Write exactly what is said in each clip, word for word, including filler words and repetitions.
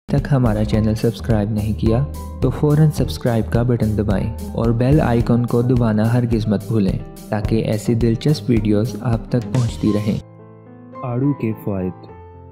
तक हमारा channel subscribe नहीं किया तो फ़ौरन सब्सक्राइब का बटन दबाएं और बेल आइकन को दबाना हरगिज़ मत भूलें ताकि ऐसी दिलचस्प वीडियोस आप तक पहुंचती रहें। आड़ू के फ़वाइद।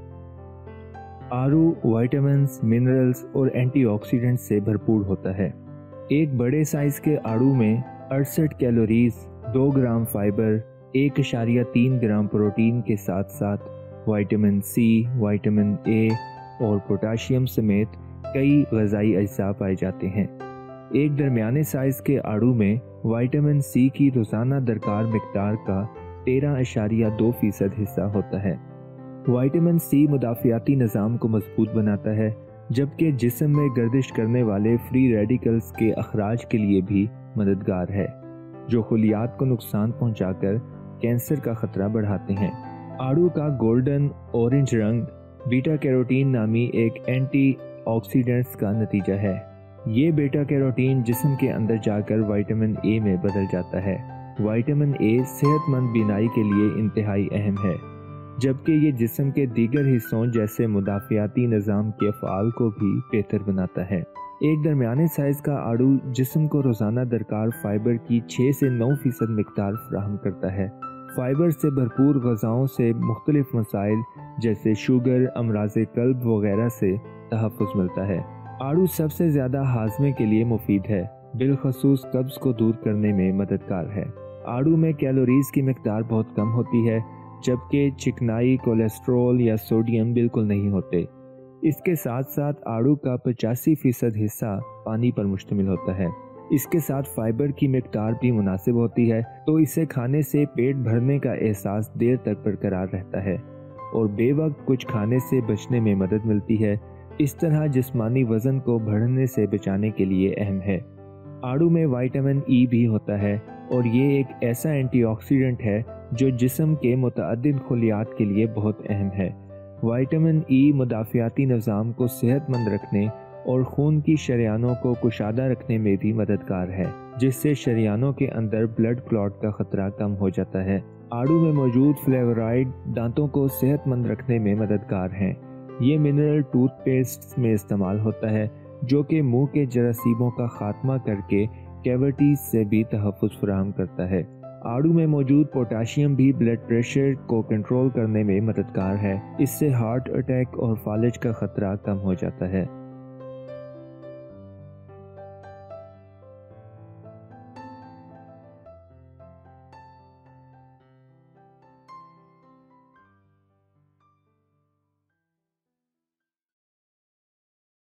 आड़ू विटामिन्स, मिनरल्स और एंटीऑक्सीडेंट से भरपूर होता है। एक बड़े साइज़ के आड़ू में अड़सठ कैलोरीज, दो ग्राम फाइबर, एक इशारिया तीन ग्राम प्रोटीन के साथ साथ विटामिन सी, विटामिन ए और पोटाशियम समेत कई ग़िज़ाई अज्जा पाए जाते हैं। एक दरमियाने साइज़ के आड़ू में विटामिन सी की रोज़ाना दरकार मिक़दार का तेरह इशारिया दो फ़ीसद हिस्सा होता है। विटामिन सी मुदाफ़ियाती निज़ाम को मजबूत बनाता है, जबकि जिस्म में गर्दिश करने वाले फ्री रेडिकल्स के अखराज के लिए भी मददगार है, जो खुलियात को नुकसान पहुंचाकर कैंसर का ख़तरा बढ़ाते हैं। आड़ू का गोल्डन ऑरेंज रंग बीटा कैरोटीन नामी एक एंटी ऑक्सीडेंट्स का नतीजा है। ये बीटा कैरोटीन जिस्म के अंदर जाकर विटामिन ए में बदल जाता है। विटामिन ए सेहतमंद बीनाई के लिए इंतहाई अहम है, जबकि ये जिस्म के दीगर हिस्सों जैसे मुदाफ़ियाती निज़ाम के फ़आल को भी बेहतर बनाता है। एक दरमियाने साइज़ का आड़ू जिस्म को रोज़ाना दरकार फाइबर की छः से नौ फ़ीसद मिक़दार फराहम करता है। फाइबर से भरपूर ग़िज़ाओं से मुख्तलिफ मसाइल जैसे शुगर, अमराज़े क़ल्ब वगैरह से तहफ़्फ़ुज़ मिलता है। आड़ू सबसे ज़्यादा हाज़मे के लिए मुफीद है, बिलख़ुसूस कब्ज़ को दूर करने में मददगार है। आड़ू में कैलोरीज़ की मिक़दार बहुत कम होती है, जबकि चिकनाई, कोलेस्ट्रॉल या सोडियम बिल्कुल नहीं होते। इसके साथ साथ आड़ू का पचासी फ़ीसद हिस्सा पानी पर मुश्तमिल होता है। इसके साथ फाइबर की मिक़दार भी मुनासिब होती है, तो इसे खाने से पेट भरने का एहसास देर तक बरकरार रहता है और बेवक्त कुछ खाने से बचने में मदद मिलती है। इस तरह जिस्मानी वज़न को बढ़ने से बचाने के लिए अहम है। आड़ू में विटामिन ई भी होता है और ये एक ऐसा एंटीऑक्सीडेंट है जो जिस्म के मुतअद्दिद खुलियात के लिए बहुत अहम है। विटामिन ई मुदाफ़ियाती निज़ाम को सेहतमंद रखने और खून की शरियानों को कुशादा रखने में भी मददगार है, जिससे शरियानों के अंदर ब्लड क्लॉट का खतरा कम हो जाता है। आड़ू में मौजूद फ्लेवराइड दांतों को सेहतमंद रखने में मददगार हैं। ये मिनरल टूथपेस्ट में इस्तेमाल होता है, जो कि मुंह के जरासीमों का खात्मा करके कैविटीज से भी तहफ़्फ़ुज़ फराहम करता है। आड़ू में मौजूद पोटाशियम भी ब्लड प्रेशर को कंट्रोल करने में मददगार है। इससे हार्ट अटैक और फालिज का खतरा कम हो जाता है।